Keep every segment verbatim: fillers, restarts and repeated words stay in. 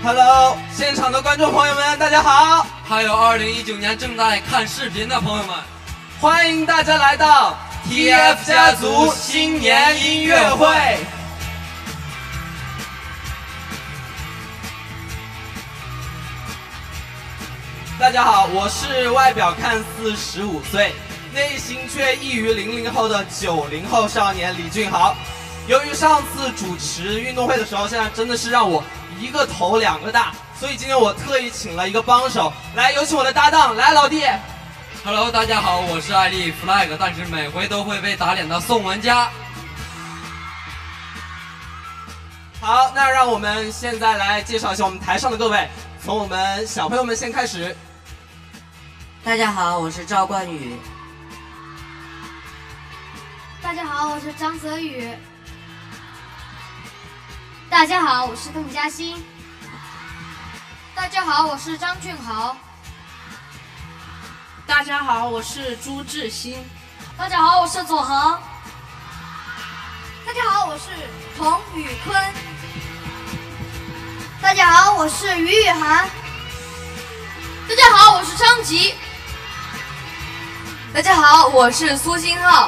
Hello， 现场的观众朋友们，大家好！ 还有二零一九年正在看视频的朋友们， 欢迎大家来到 T F 家族新年音乐会。大家好，我是外表看似十五岁，内心却异于零零后的九零后少年李俊豪。由于上次主持运动会的时候，现在真的是让我一个头两个大，所以今天我特意请了一个帮手，来有请我的搭档，来老弟。 Hello， 大家好，我是爱立 flag， 但是每回都会被打脸的宋文佳。 好，那让我们现在来介绍一下我们台上的各位，从我们小朋友们先开始。 大家好，我是赵冠宇。 大家好，我是张泽宇。大家好，我是邓嘉欣。大家好，我是张俊豪。 大家好，我是朱志新。 大家好，我是左恒。大家好，我是童宇坤。大家好，我是于雨涵。大家好，我是张吉。 大家好，我是苏新浩。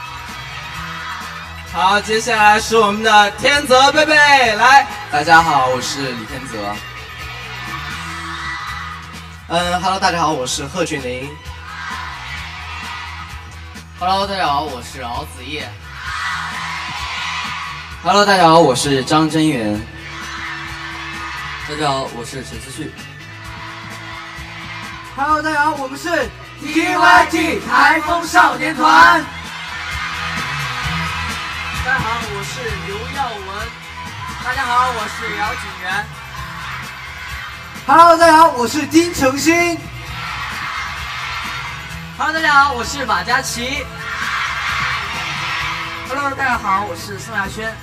好，接下来是我们的天泽贝贝，来。 大家好，我是李天泽。嗯 ，Hello， 大家好，我是贺峻霖。 Hello， 大家好，我是敖子叶。 Hello， 大家好，我是张真源。 大家好，我是陈思旭。 Hello， 大家好，我们是 T Y T 台风少年团。大家好，我是刘耀文。大家好，我是姚景元。Hello， 大家好，我是金承新。Hello， 大家好，我是马嘉祺。Hello， 大家好，我是宋亚轩。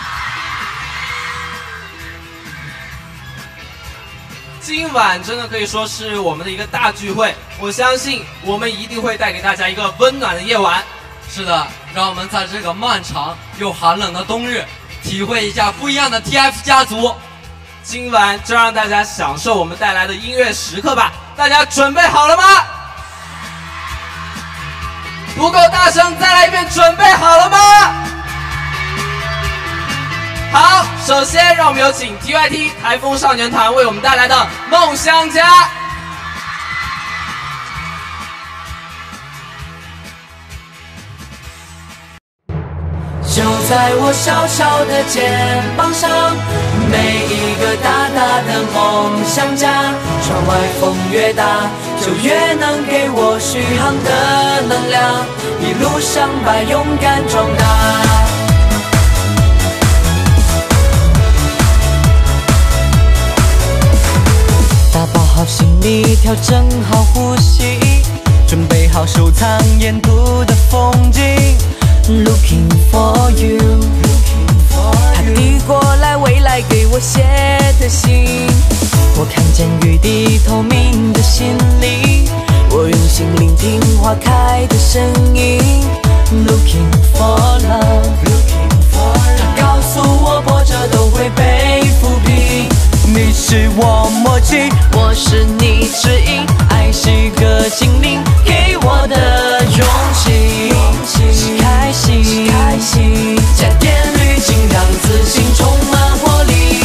今晚真的可以说是我们的一个大聚会，我相信我们一定会带给大家一个温暖的夜晚。 是的，让我们在这个漫长又寒冷的冬日，体会一下不一样的 T F 家族。 今晚就让大家享受我们带来的音乐时刻吧！大家准备好了吗？不够大声，再来一遍！准备好了吗？好，首先让我们有请 T Y T 台风少年团为我们带来的《梦想家》。 就在我小小的肩膀上，每一个大大的梦想家。窗外风越大，就越能给我续航的能量，一路上把勇敢壮大。打包好行李，调整好呼吸，准备好收藏沿途的风景。Looking for you， 他递过来未来给我写的信，我看见雨滴透明的心里，我用心聆听花开的声音。Looking for love， 他告诉我波折都会被抚平，你是我默契，我是你指引，爱是个精灵给我的勇气。开心，开心，加点滤镜，让自信充满活力。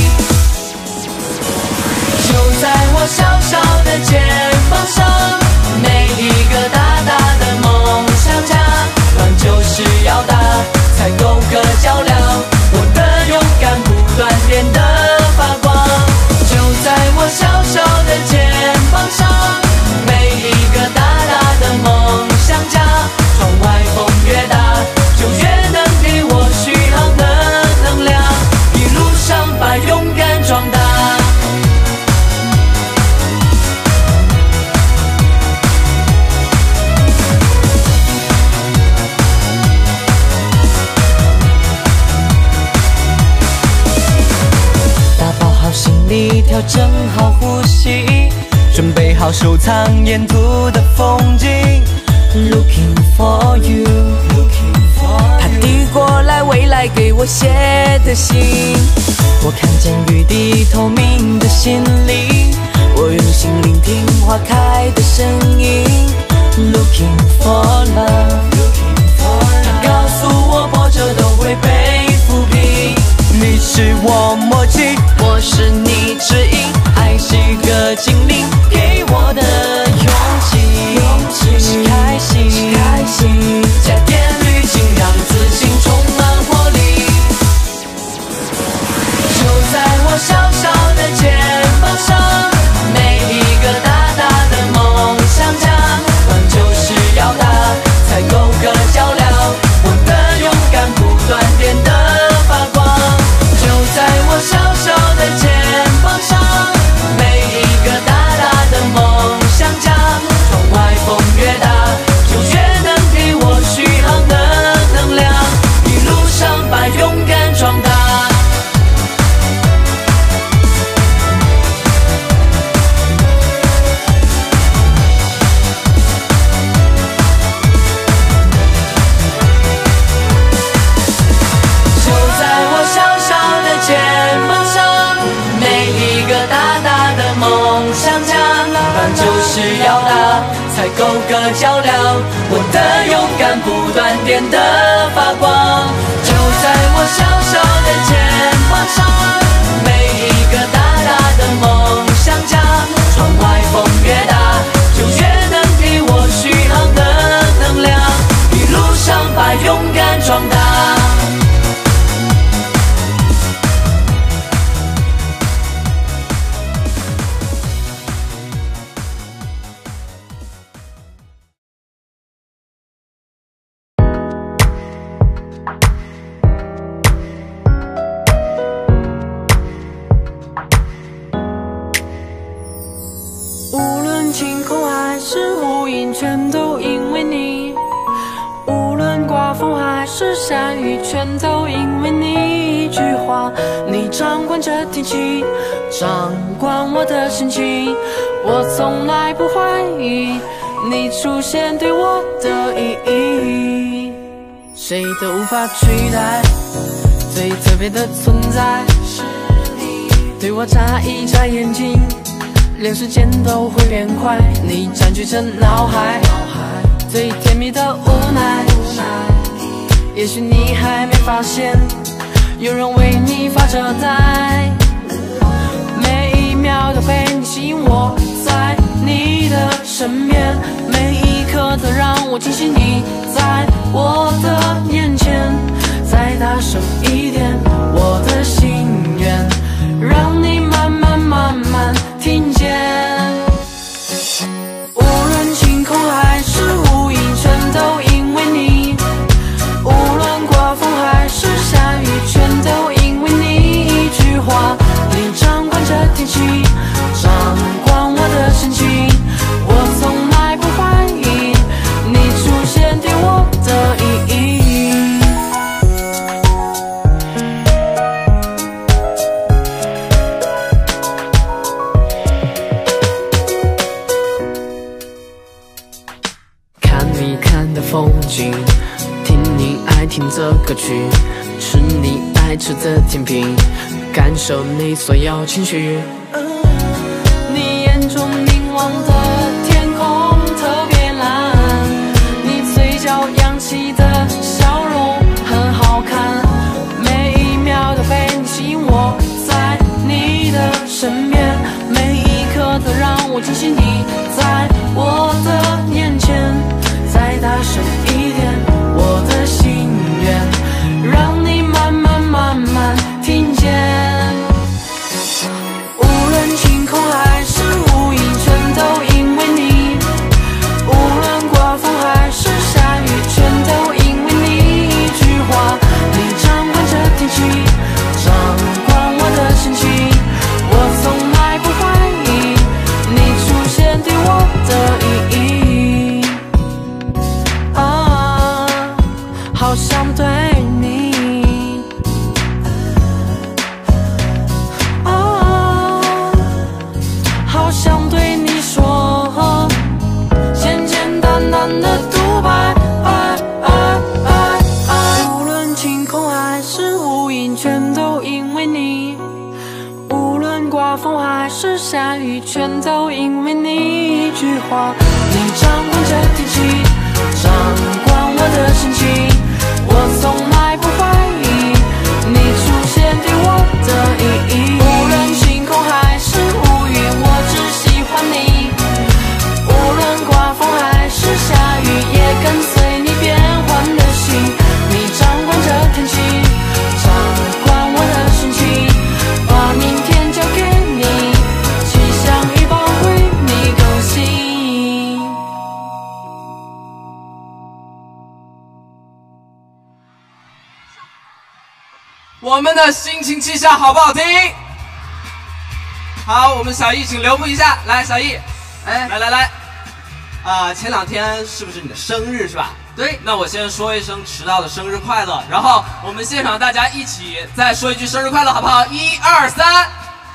就在我小小的肩膀上，每一个大大的梦想家，浪就是要大，才够格较量。我的勇敢不断变得发光。就在我小小的肩膀上，每一个大大的梦想家，窗外风越大，就越能给我续航的能量，一路上把勇敢壮大。打包好行李，调整好呼吸，准备好收藏沿途的风景。Looking for you， 他递过来未来给我写的信， 我看见雨滴透明的心灵，我用心聆听花开的声音。Looking for love， 告诉我波折都会被抚平。你是我默契，我是你指引，爱是个精灵给我的勇气。勇气是开心，是开心，加点滤镜，让自信充满活力。就在我小小的肩膀上，每一个大大的梦想家，光就是要大，才够格较量。我的勇敢不断电的发光。就在我小小的肩膀上，每一个大大的梦想家，窗外风越大，就越能给我续航的能量，一路上把勇敢壮大。就是要大，才够格较量。我的勇敢不断电的发光。就在我小小的肩膀上，每一个大大的梦想家，窗外风越大，就越能给我续航的能量，一路上把勇敢壮大。全都因为你，无论刮风还是下雨，全都因为你一句话。你掌管着天气，掌管我的心情，我从来不怀疑你出现对我的意义。谁都无法取代最特别的存在，是你对我眨一眨眼睛，连时间都会变快，你占据着脑海最甜蜜的无奈。也许你还没发现，有人为你发着呆，每一秒都被你吸引，我在你的身边，每一刻都让我惊喜，你在我的眼前。再大声一点，我的心愿，让你慢慢慢慢听见。无论晴空还是乌云，全都因为你，无论刮风还是下雨，全都因为你一句话。你掌管着天气，掌管我的心情，我从来不怀疑你出现对我的意义。风景，听你爱听的歌曲，吃你爱吃的甜品，感受你所有情绪。你眼中凝望的天空特别蓝，你嘴角扬起的笑容很好看，每一秒都被你吸引，我在你的身边，每一刻都让我惊喜，你在我的眼前。再大声一点，我的心愿，让你慢慢慢慢听见。无论晴空还是乌云，全都因为你，无论刮风还是下雨，全都因为你一句话。你掌管着天气，掌管我的心情，我从来不怀疑你出现对我气，全都因为你一句话。你掌管着天气，掌管我的心情，我从来不怀疑你出现对我的意义。无论晴空还是乌云，我只喜欢你。无论刮风还是下雨，也跟随你变换的心。你掌管着天气，掌管我的心情，把明天交给你，气象预报为你更新。 我们的心情气象好不好听？好，我们小易请留步一下，来，小易，哎，来来来，啊、呃，前两天是不是你的生日是吧？对，那我先说一声迟到的生日快乐，然后我们现场大家一起再说一句生日快乐，好不好？一二三。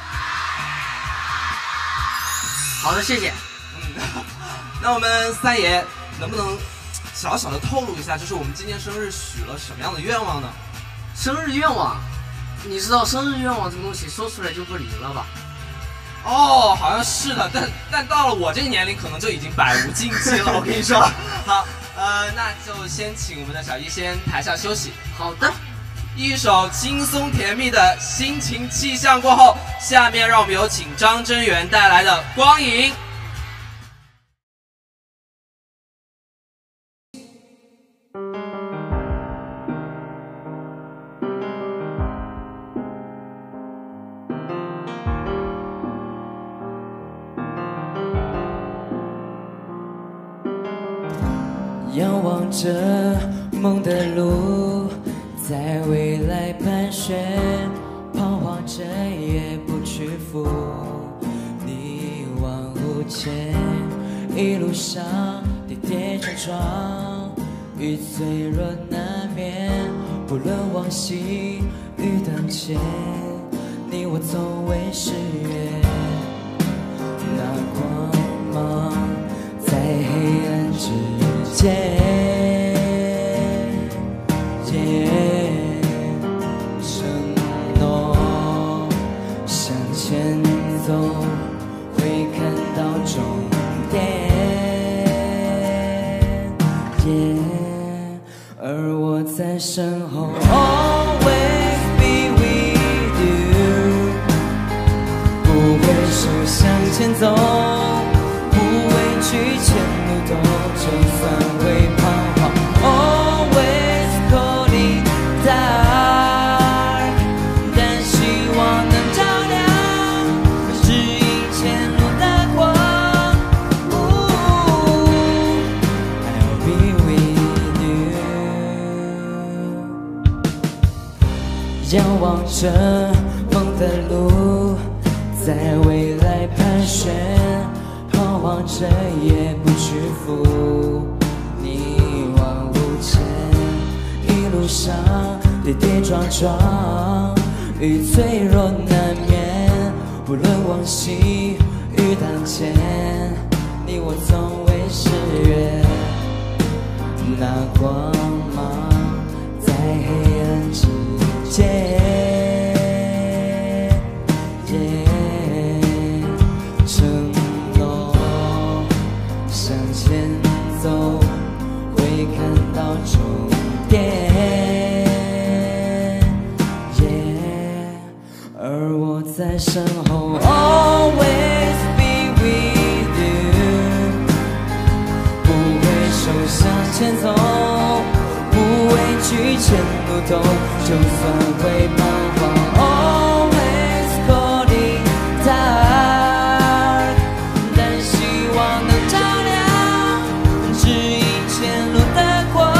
好的，谢谢。 嗯，那我们三爷能不能小小的透露一下，就是我们今年生日许了什么样的愿望呢？ 生日愿望，你知道生日愿望这个东西说出来就不灵了吧？ 哦，好像是的，但但到了我这个年龄，可能就已经百无禁忌了。我跟你说，好，呃，那就先请我们的小易先台下休息。 好的， 一首轻松甜蜜的心情气象过后，下面让我们有请张真源带来的《光影》。 仰望着梦的路，在未来盘旋，彷徨着也不屈服，你一往无前，一路上跌跌撞撞，与脆弱难免，不论往昔与当前，你我从未失约，那光芒在黑暗之间，承诺向前走，会看到终点。而我在身后 ，always be with you， 不回首向前走，不畏惧前路陡，就算会彷徨 ，always calling dark， 但希望能照亮，指引前路的光。I'll be with you， 仰望着梦的路，在未来盘旋。彷徨着也不屈服，你一往无前，一路上跌跌撞撞，与脆弱难免，不论往昔与当前，你我从未失约，那光芒在黑暗之间。在身后 ，always be with you， 不回首向前走，不畏惧前路陡，就算会彷徨 ，always calling dark， 但希望能照亮，指引前路的光。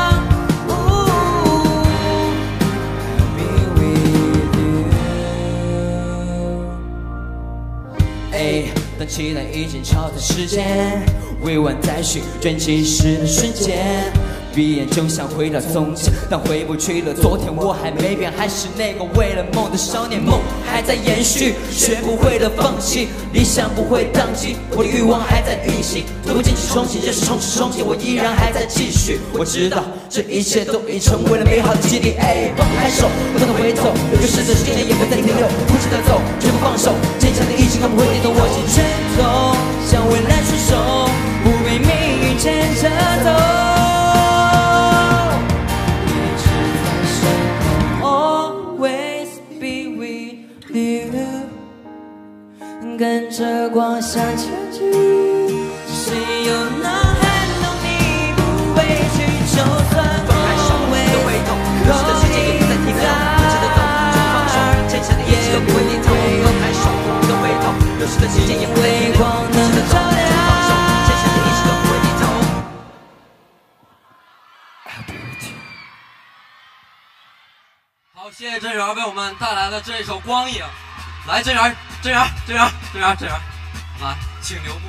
当期待已经超载时间，未完待续，卷起时的瞬间， 闭眼就想回到从前，但回不去了。昨天我还没变，还是那个为了梦的少年，梦还在延续，学不会的放弃，理想不会宕机，我的欲望还在运行，不进去重庆，就是重视重庆，我依然还在继续。我知道这一切都已成为了美好的记忆。哎，放开手，不能回头，有个逝者时间也不再停留，不值得走，绝不放手，坚强的意志更不会跌动，握紧拳头，向未来出手，不被命运牵着走。一直在身后 ，always be with you， 跟着光向前去，谁又能撼动你不畏惧？就算放开手，不能回头，流逝的时间也不再停留，不值得走，就放手，坚强的意志更不会低头。放开手，不能回头，流逝的时间也不再停留，不值得走，就放手，坚强的意志更不会低头。 好，谢谢郑源为我们带来的这一首《光影》。来，郑源，郑源，郑源，郑源，郑源，来，请留步。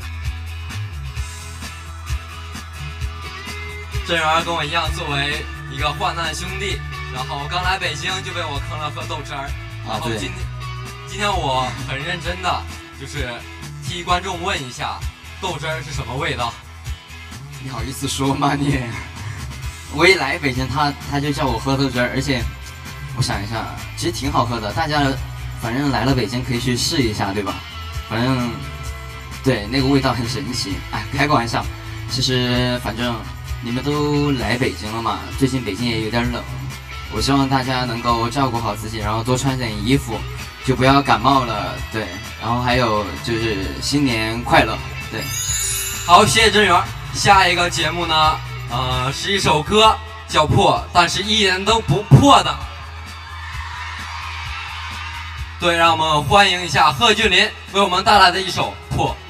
郑源跟我一样，作为一个患难兄弟，然后刚来北京就被我坑了喝豆汁儿。然后今天，今天我很认真的，就是替观众问一下，豆汁儿是什么味道？ 你好意思说吗你？我一来北京，他他就叫我喝豆汁儿，而且我想一下，其实挺好喝的。大家反正来了北京可以去试一下，对吧？反正对那个味道很神奇。哎，开个玩笑。其实反正你们都来北京了嘛，最近北京也有点冷，我希望大家能够照顾好自己，然后多穿点衣服，就不要感冒了。对，然后还有就是新年快乐。对， 好，谢谢郑源。下一个节目呢，呃，是一首歌叫《破》，但是一点都不破的。对，让我们欢迎一下贺峻霖为我们带来的一首《破》。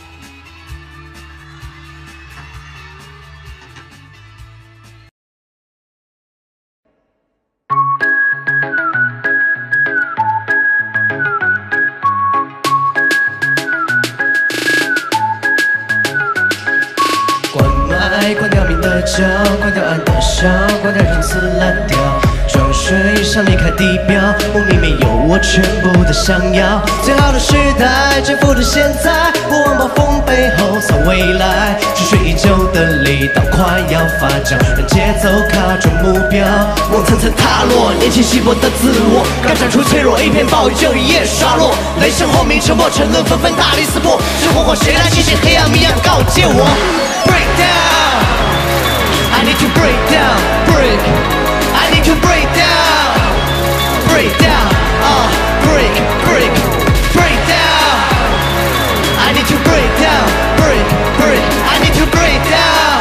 关麦，关掉明的酒，关掉暗的笑，关掉人词烂调。装水想离开地表，我明明有我全部的想要。最好的时代征服着现在，我往暴风背后藏未来。沉睡已久的力道快要发酵，让节奏卡住目标。梦层层塌落，年轻稀薄的自我，刚闪出脆弱，一片暴雨就一夜刷落。雷声轰鸣，沉默沉沦，纷纷大力撕破。是火火谁来提醒黑暗迷样告诫我 ？Break down, I need to break down, break.I need to break down, break down, uh, break, break, break down. I need to break down, break, break. I need to break down.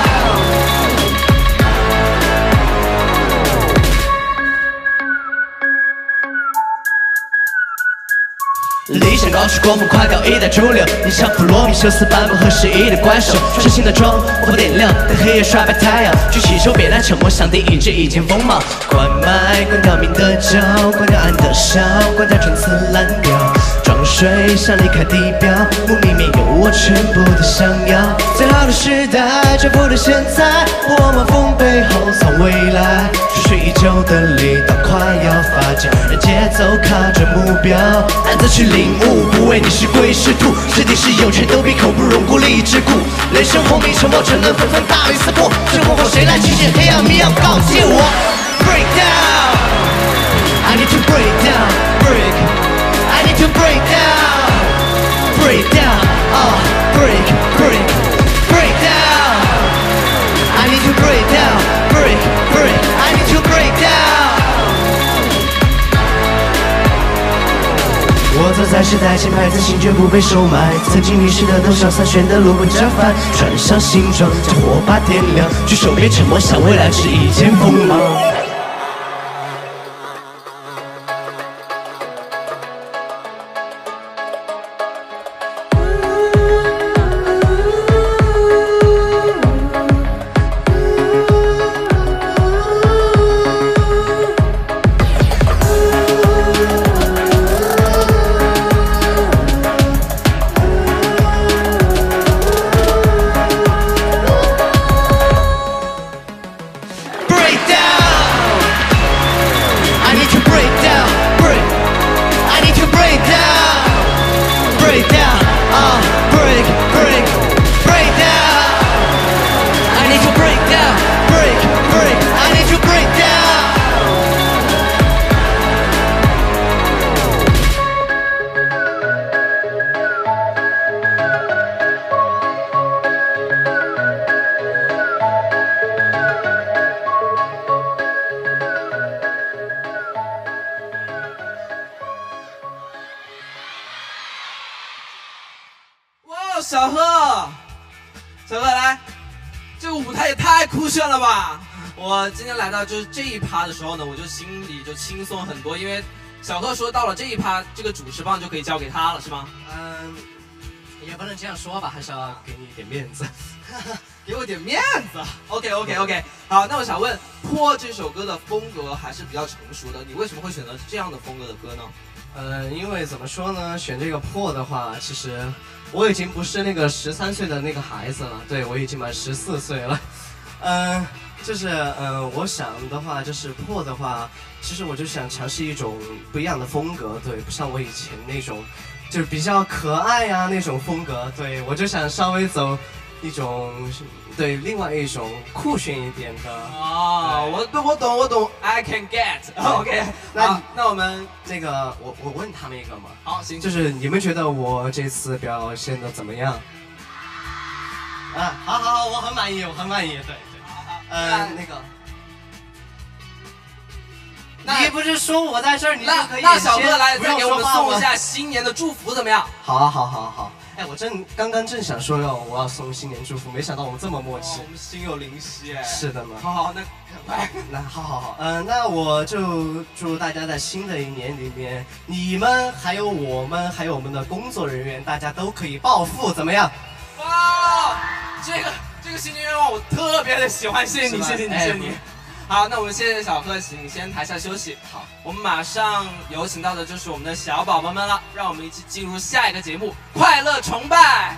理想高处光风快掉一代主流，你像普罗米修斯般不合时宜的怪兽，穿新的装，我不点亮，等黑夜刷白太阳，举起手别来沉默，想定一这一剑锋芒。关麦，关掉明的酒，关掉暗的笑，关掉陈词滥调，装水想离开地表，我明明有我全部的想要。最好的时代征服了现在，我往风背后藏未来，沉睡已久的力道快要发酵，让节奏卡着目标，暗自去领悟，不为你是鬼是兔，是敌是友，全都比口不容孤立之故。雷声轰鸣，沉默沉沦，纷纷大力撕破。是火火谁来提醒黑暗迷样告诫我 ？Break down, I need to break down, break. I need to break down, break down, uh, break, break, break down. I need to break down, break, break. I need to break down.我走在时代前排，自信绝不被收买。曾经迷失的都上三选的路不折返，穿上新装，将火把点亮。举手别沉默，向未来指一剑锋芒。Break 小贺，小贺来，这个舞台也太酷炫了吧！我今天来到就是这一趴的时候呢，我就心里就轻松很多，因为小贺说到了这一趴，这个主持棒就可以交给他了，是吗？ 嗯，也不能这样说吧，还是要给你一点面子。 给我点面子。OK OK OK， 好，那我想问，《破》这首歌的风格还是比较成熟的，你为什么会选择这样的风格的歌呢？ 呃，因为怎么说呢，选这个破的话，其实我已经不是那个十三岁的那个孩子了，对我已经满十四岁了。嗯、呃，就是呃，我想的话，就是破的话，其实我就想尝试一种不一样的风格，对，不像我以前那种就是比较可爱呀、啊、那种风格，对我就想稍微走一种对另外一种酷炫一点的。 哦，我我懂我懂 ，I can get。OK， 那那我们那个我我问他们一个嘛。 好，行， 就是你们觉得我这次表现的怎么样？啊，好好好，我很满意，我很满意，对对。呃，那个。你不是说我在这儿，你就可以那小哥来再给我们送一下下新年的祝福怎么样？ 好啊，好好好。哎，我正刚刚正想说要我要送新年祝福，没想到我们这么默契。 哦、我们心有灵犀哎。 是的嘛。 好好，那来， 那好好好，嗯、呃，那我就祝大家在新的一年里面，你们还有我们还有我们的工作人员，大家都可以暴富，怎么样？ 哇，这个这个新年愿望我特别的喜欢，谢谢你，谢谢你，谢谢你。好，那我们谢谢小贺，请先台下休息。好，我们马上有请到的就是我们的小宝宝们了，让我们一起进入下一个节目——快乐崇拜。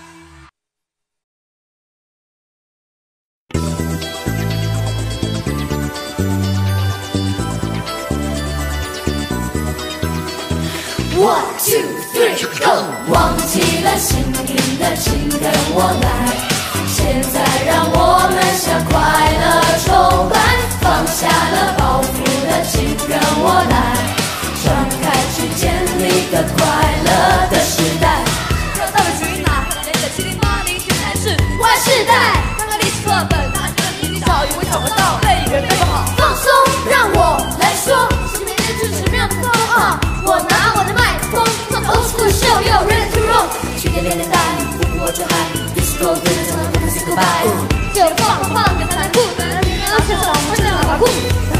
One two three go， 忘记了心灵的请跟我来。现在让我们向快乐崇拜，放下了包袱的请跟我来，敞开去建立个快乐的时代。找到了群马，人的七零八零，现在是 Y 世代。翻开历史课本，拿着笔记找，也会找不到背人背不好。放松，让我来说，前面的支持没有错啊！我拿我的麦克风，唱着 old school show， yo ready to roll， 去年年代，我就嗨 ，disco 对着唱到 say goodbye， 就放放个残酷，老是我们的老酷，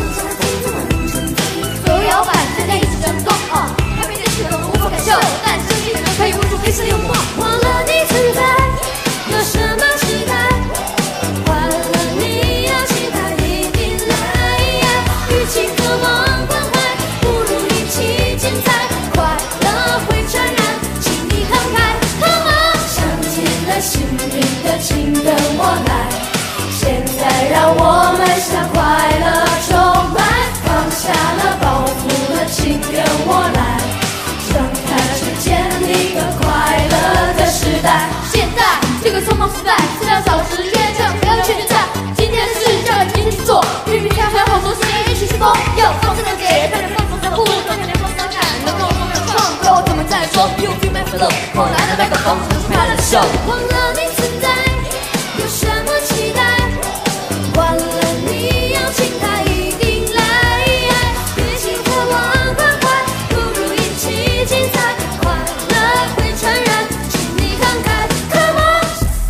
左右摇摆，大家一起成功啊！还没见识的无法感受，但是你能可以握住黑色幽默，忘了你存在，有什么期待？快乐你要期待一定来，与其渴望关怀，不如一起精彩，快乐会传染，请你慷慨 ，Come on， 想见了心灵的请跟我来，现在让我们向快乐崇拜，放下了包袱的请跟我来，敞开去建立个快乐的时代。现在这个匆忙时代，资料少时间这样不要确定在，今天的事让人今天去做，明明天还好多时间一起去疯，要放声的给，让人放松的不，让人放松感，能够放松创作，他们在说 You feel my flow， 我拿着麦克风，唱出快乐的秀。忘了你存在，有什么期待？忘了你要期待一定来，与其渴望关怀，不如一起精彩，快乐会传染，请你慷慨 ，Come on。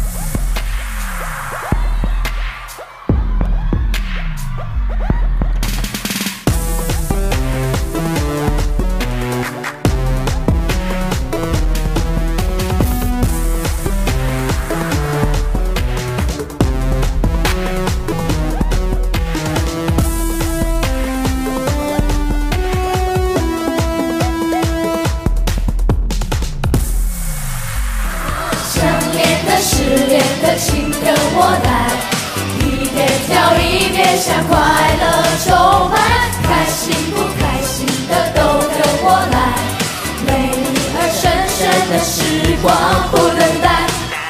想念的、失恋的，请跟我来，一边跳一边向快乐崇拜，开心不开心的都跟我来，美丽而深深的时光不等待。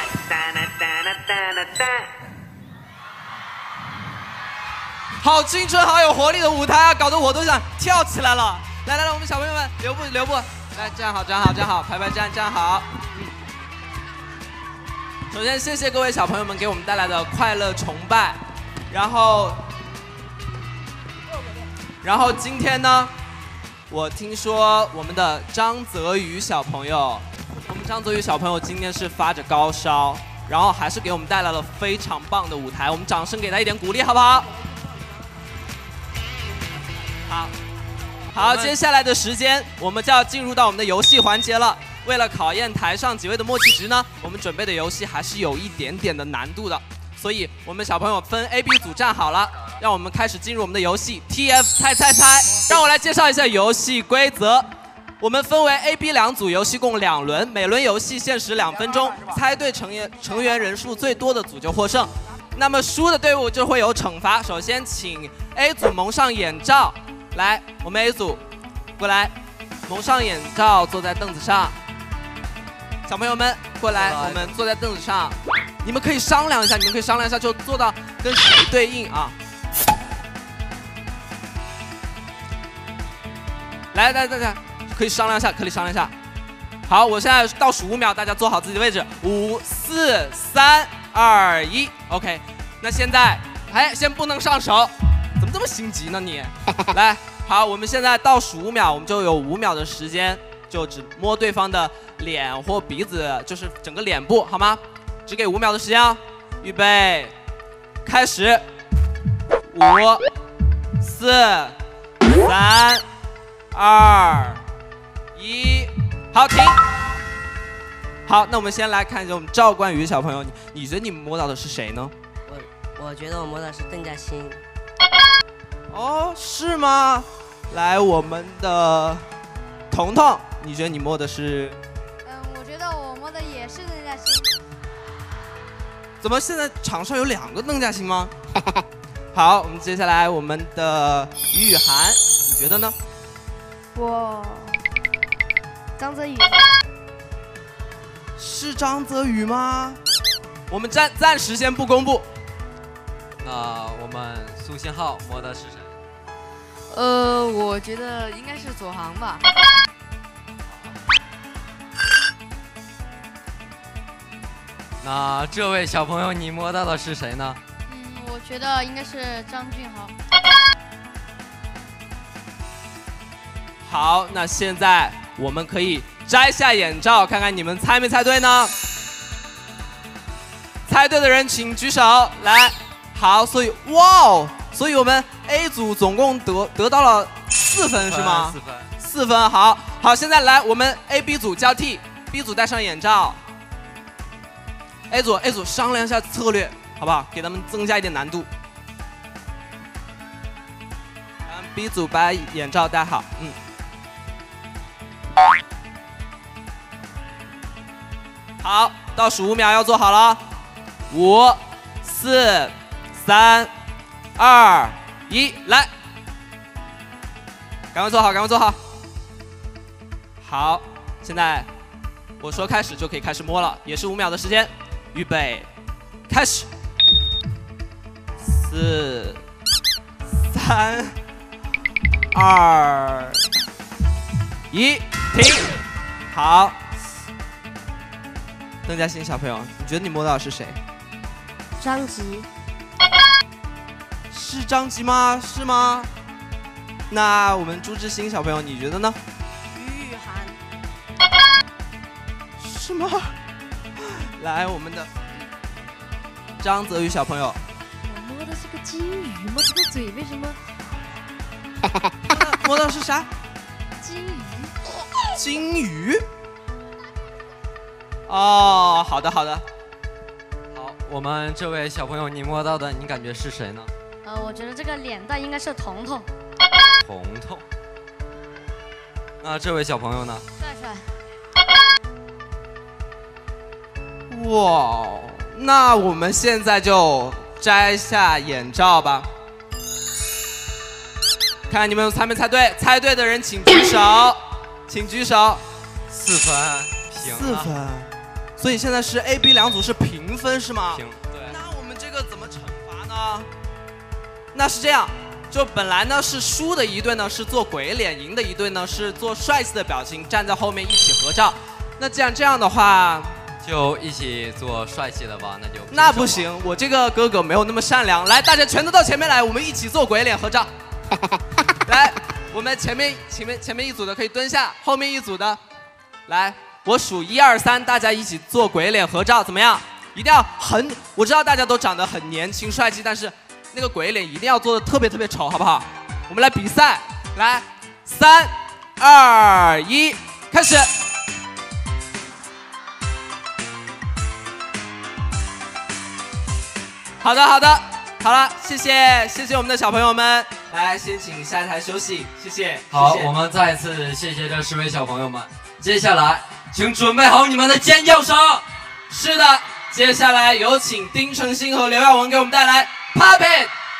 好青春、好有活力的舞台啊，搞得我都想跳起来了！来来来，我们小朋友们留步留步，来站好站好站好，排排站站好。嗯。首先谢谢各位小朋友们给我们带来的快乐崇拜，然后，然后今天呢，我听说我们的张泽宇小朋友，我们张泽宇小朋友今天是发着高烧，然后还是给我们带来了非常棒的舞台，我们掌声给他一点鼓励，好不好？好，好，接下来的时间我们就要进入到我们的游戏环节了。为了考验台上几位的默契值呢，我们准备的游戏还是有一点点的难度的，所以我们小朋友分 A、B 组站好了，让我们开始进入我们的游戏 T F 猜猜猜。让我来介绍一下游戏规则。我们分为 A、B 两组，游戏共两轮，每轮游戏限时两分钟，猜对成员成员人数最多的组就获胜。那么输的队伍就会有惩罚。首先，请 A 组蒙上眼罩，来，我们 A 组过来，蒙上眼罩，坐在凳子上。小朋友们过来，我们坐在凳子上，你们可以商量一下，你们可以商量一下，就坐到跟谁对应啊？来来来来。可以商量一下，可以商量一下。好，我现在倒数五秒，大家坐好自己的位置。五、四、三、二、一 ，OK。那现在，哎，先不能上手，怎么这么心急呢你？来，好，我们现在倒数五秒，我们就有五秒的时间，就只摸对方的脸或鼻子，就是整个脸部，好吗？只给五秒的时间啊！预备，开始。五、四、三、二。一，好，停。好，那我们先来看一下我们赵冠宇小朋友，你你觉得你摸到的是谁呢？ 我我觉得我摸到是邓嘉欣。 哦，是吗？来，我们的彤彤，你觉得你摸的是？ 嗯，我觉得我摸的也是邓嘉欣。 怎么现在场上有两个邓嘉欣吗？好，我们接下来我们的于雨涵，你觉得呢？ 我。张泽宇是张泽宇吗？我们暂暂时先不公布。 那我们苏信浩摸的是谁？ 呃，我觉得应该是左航吧。 那这位小朋友，你摸到的是谁呢？ 嗯，我觉得应该是张俊豪。 好，那现在。我们可以摘下眼罩，看看你们猜没猜对呢？猜对的人请举手。来，好，所以哇哦，所以我们 A 组总共得得到了四分是吗？ 四分， 四分。好，好，现在来我们 A、B 组交替 ，B 组戴上眼罩。A 组 A 组商量一下策略，好不好？给他们增加一点难度。让 B 组把眼罩戴好，嗯。好，倒数五秒要做好了，五、四、三、二、一，来，赶快做好，赶快做好。好，现在我说开始就可以开始摸了，也是五秒的时间，预备，开始。四、三、二、一，停。好。邓嘉欣小朋友，你觉得你摸到的是谁？ 张吉。 是张吉吗？是吗？那我们朱志新小朋友，你觉得呢？ 于雨涵。 是吗？来，我们的张泽宇小朋友。 我摸的是个金鱼吗？这个嘴为什么？ 摸到是啥？ 金鱼。 金鱼？哦，好的好的。 好，我们这位小朋友，你摸到的，你感觉是谁呢？ 呃，我觉得这个脸蛋应该是彤彤。 彤彤。那这位小朋友呢？ 帅帅。 哇，那我们现在就摘下眼罩吧，看看你们猜没猜对？猜对的人请举手，请举手。 四分，平了。 四分。所以现在是 A、B 两组是平分是吗？ 平，对。 那我们这个怎么惩罚呢？那是这样，就本来呢是输的一队呢是做鬼脸，赢的一队呢是做帅气的表情，站在后面一起合照。那既然这样的话， 就一起做帅气的吧，那就。 那不行，我这个哥哥没有那么善良。来，大家全都到前面来，我们一起做鬼脸合照。来，我们前面前面前面一组的可以蹲下，后面一组的，来。 我数一二三，大家一起做鬼脸合照，怎么样？一定要很，我知道大家都长得很年轻帅气，但是那个鬼脸一定要做的特别特别丑，好不好？我们来比赛，来，三、二、一，开始。好的，好的，好了，谢谢，谢谢我们的小朋友们。来，先请下一台休息，谢谢。 好， 谢谢我们再次谢谢这十位小朋友们。接下来，请准备好你们的尖叫声。 是的，接下来有请丁程鑫和刘耀文给我们带来《Pop It》。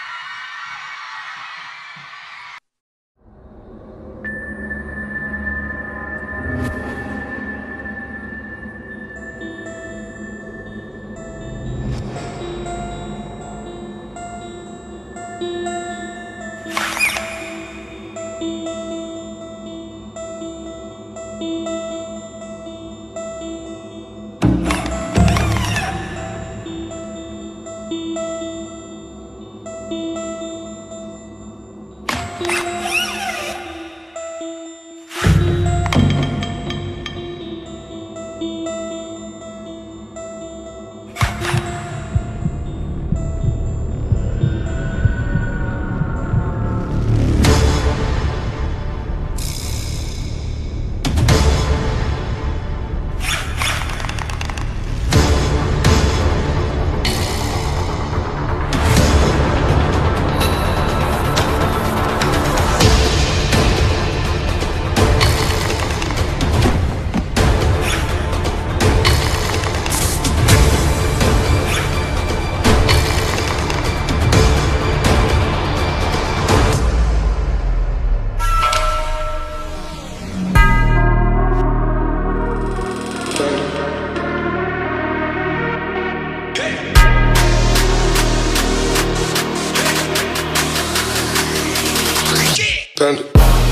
Panda.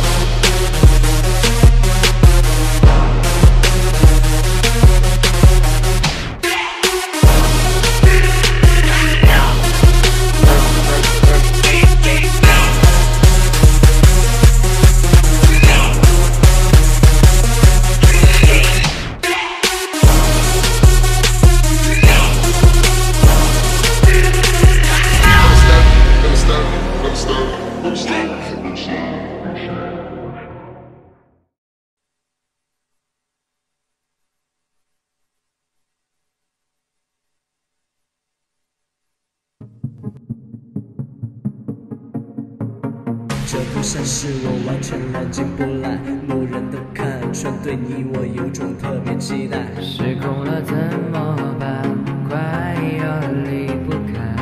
Stop. 这不像是我完全冷静不来，路人都看穿，对你我有种特别期待。失控了怎么办？快要离不开。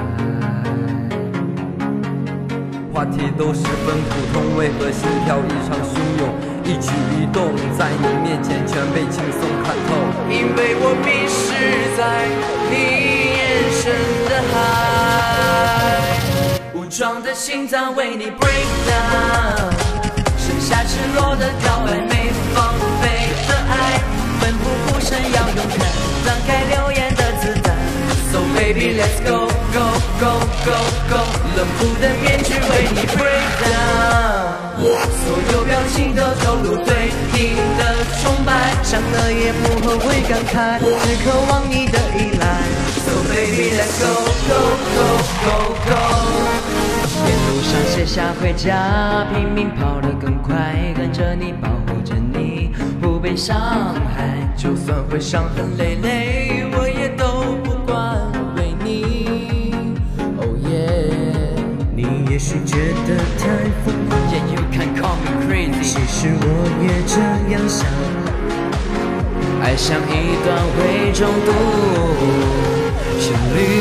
话题都十分普通，为何心跳异常汹涌？一举一动在你面前全被轻松看透， 因为我迷失在你眼神的海。武装的心脏为你 break down， 剩下赤裸的告白，没放飞的爱，奋不顾身要勇敢，张开流言的子弹。So baby let's go go go go go， 冷酷的面具为你 break down， 所有表情都透露对你的崇拜，伤了也不后悔感慨，只渴望你的依赖。So baby let's go go go go go。沿路上写下回家，拼命跑得更快，跟着你，保护着你，不被伤害。就算会伤痕累累，我也都不管，为你。Oh yeah， 你也许觉得太疯狂 ，Yeah you can call me crazy， 其实我也这样想。爱像一段会中毒旋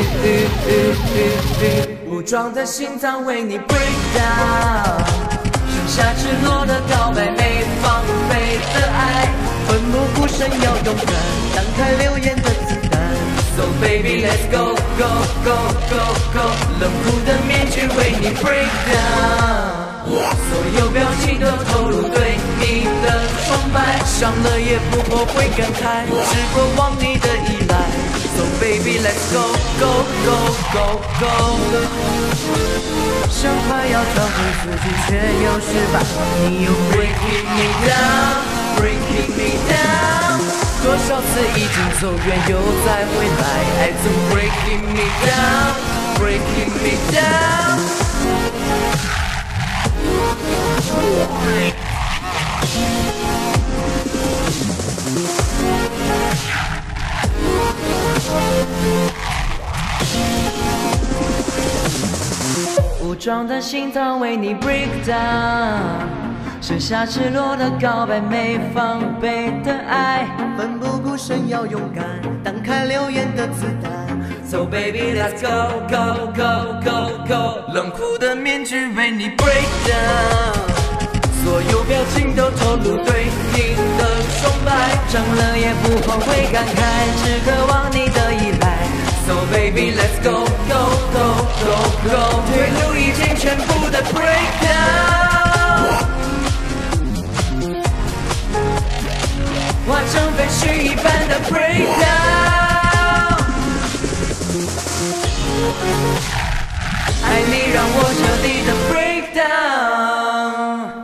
律。武装的心脏为你 break down， 剩下赤裸的告白，没放飞的爱，奋不顾身要勇敢，挡开流言的子弹。So baby let's go go go go go， 冷酷的面具为你 break down， 所有表情都透露对你的崇拜，伤了也不后悔感慨，只过往你的依赖。So baby let's go go go go go， 想快要找回自己却又失败，你又 breaking me down breaking me down， 多少次已经走远又再回来，爱总 breaking me down, breaking me down。武装的心脏为你 break down， 剩下赤裸的告白，没防备的爱，奋不顾身要勇敢，挡开流言的子弹。So baby let's go go go go go， 冷酷的面具为你 break down， 所有表情都透露对你的崇拜，伤了也不后悔，感慨只渴望你的依赖。So baby let's go go go go go， 退路已经全部的 break down， 化成废墟一般的 break down， 爱你让我彻底的 break down。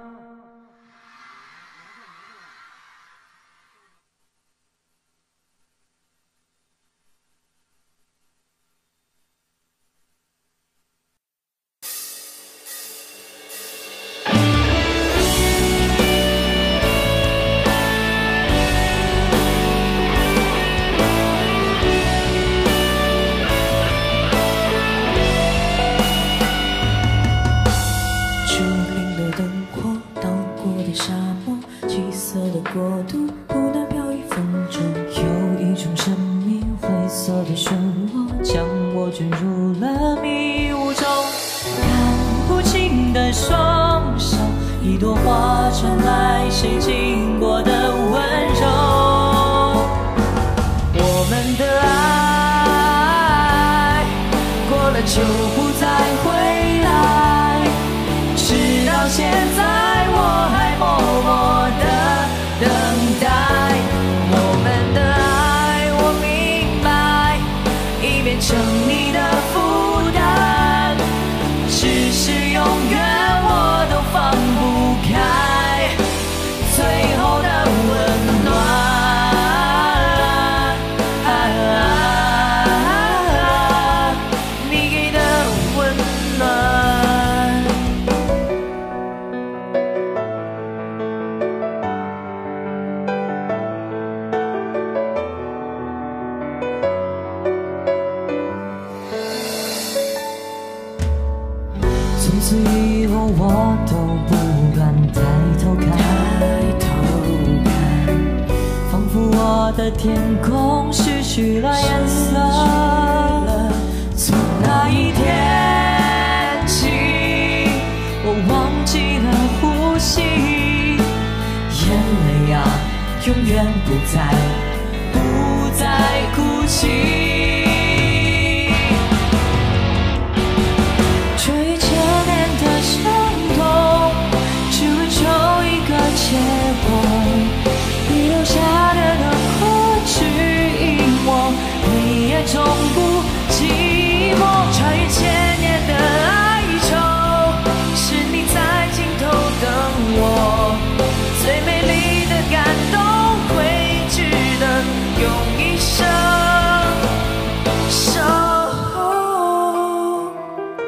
天空失去了颜色，从那一天起，我忘记了呼吸，眼泪啊，永远不再，不再哭泣。这一千年的伤痛，只为求一个结果，你留下的冷酷。是一抹黑夜，从不寂寞。穿越千年的哀愁，是你在尽头等我。最美丽的感动，会值得用一生守候。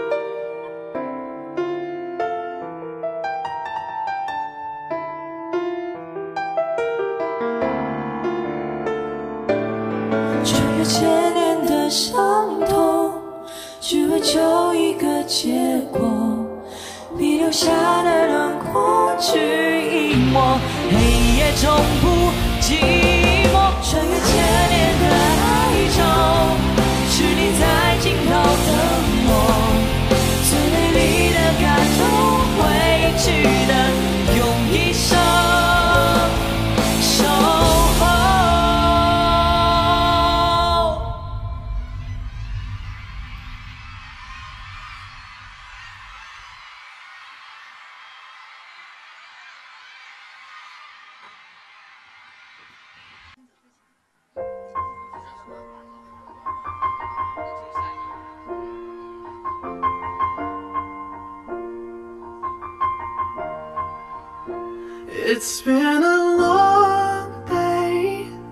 穿越千年的伤痛，只为求一个结果。你留下的轮廓，只一抹黑夜，从不寂寞。穿越千年的哀愁，是你在尽头等我。最美丽的感动，会值得用一生守候。 It's been a long day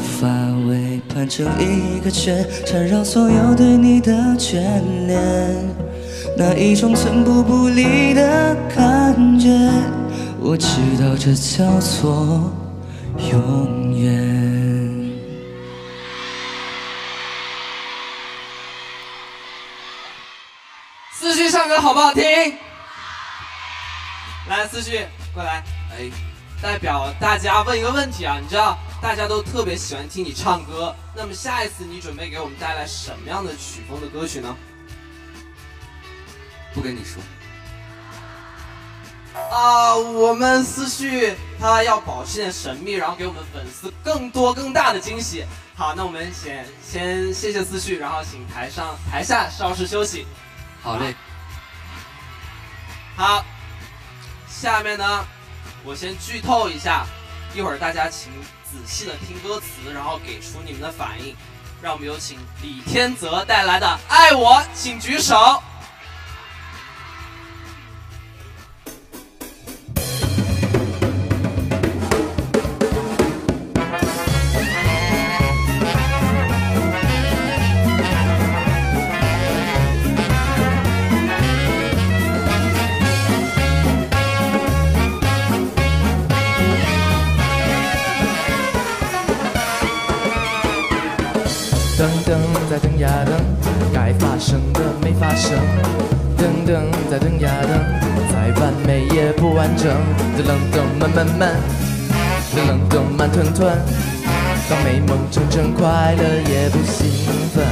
发尾盘成一个圈，缠绕所有对你的眷恋，那一种寸步不离的感觉，我知道这叫做永远。 思绪唱歌好不好听？来，思绪过来。哎，代表大家问一个问题啊，你知道大家都特别喜欢听你唱歌，那么下一次你准备给我们带来什么样的曲风的歌曲呢？ 不跟你说。 啊，我们思绪他要保持点神秘，然后给我们粉丝更多更大的惊喜。好，那我们先先谢谢思绪，然后请台上台下稍事休息。 好嘞。 好，下面呢，我先剧透一下，一会儿大家请仔细的听歌词，然后给出你们的反应。让我们有请李天泽带来的《爱我》，请举手。 等等再等呀等，该发生的没发生。等等再等呀等，再完美也不完整。等等等慢慢慢，等等等慢吞吞。当美梦成真，快乐也不兴奋。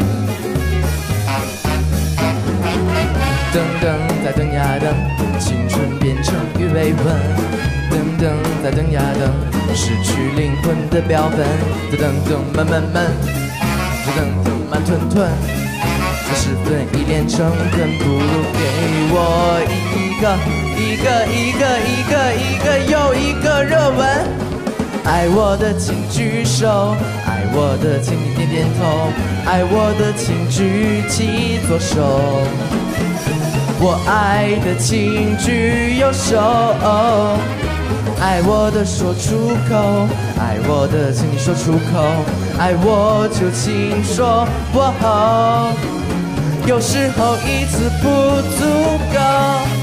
等等再等呀等，青春变成鱼尾纹。等等再等呀等，失去灵魂的标本。等等等慢慢慢。等等慢吞吞，这十分依恋诚恳，不如给我一个一个一个一个一个又一个热吻。爱我的请举手，爱我的请你点点头，爱我的请举起左手，我爱的请举右手。爱我的说出口，爱我的请你说出口，爱我就请说我。有时候一次不足够。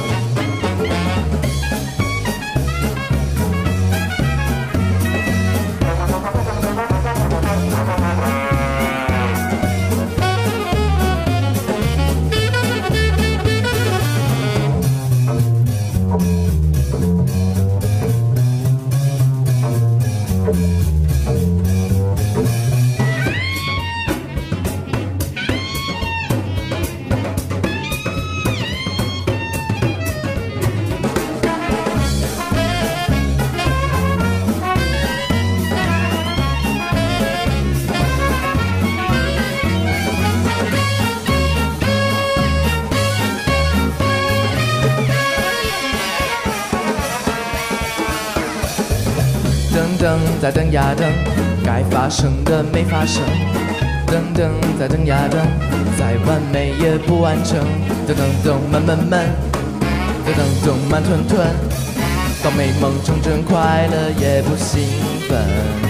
等等再等呀等，该发生的没发生。等等再等呀等，再完美也不完整。等等等慢慢慢，等等等慢吞吞。当美梦成真，快乐也不兴奋。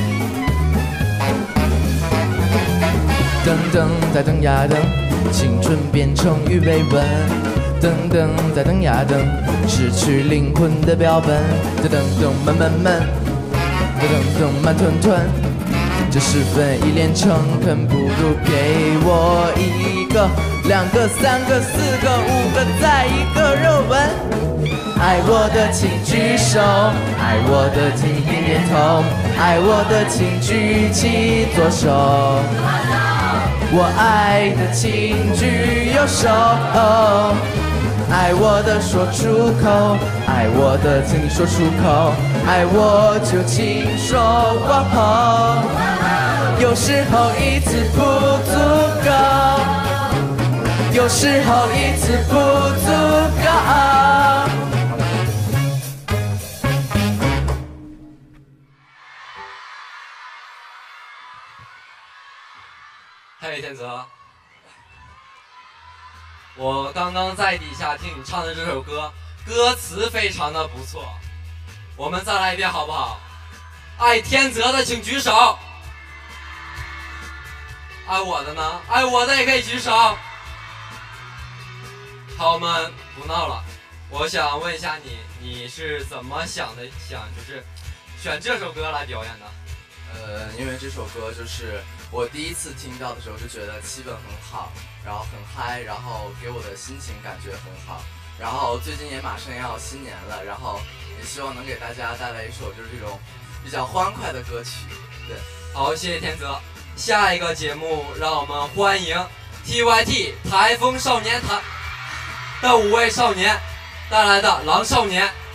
等等再等呀等，青春变成鱼尾纹。等等再等呀等，失去灵魂的标本。等等等慢慢慢。等等慢吞吞，这十分依恋诚恳，不如给我一个、两个、三个、四个、五个，再一个热吻。爱我的请举手，爱我的请点点头，爱我的请举起左手，我爱的请举右手。爱我的说出口，爱我的请你说出口，爱我就请说我。有时候一次不足够，有时候一次不足够。 嘿，天泽，我刚刚在底下听你唱的这首歌，歌词非常的不错，我们再来一遍好不好？爱天泽的请举手。 爱我的呢？爱我的也可以举手。好，我们不闹了。我想问一下你，你是怎么想的？想就是选这首歌来表演的？ 呃，因为这首歌就是我第一次听到的时候就觉得气氛很好，然后很嗨，然后给我的心情感觉很好。然后最近也马上要新年了，然后也希望能给大家带来一首就是这种比较欢快的歌曲。对， 好，谢谢天泽。下一个节目，让我们欢迎 T Y T 台风少年团的五位少年带来的《狼少年》。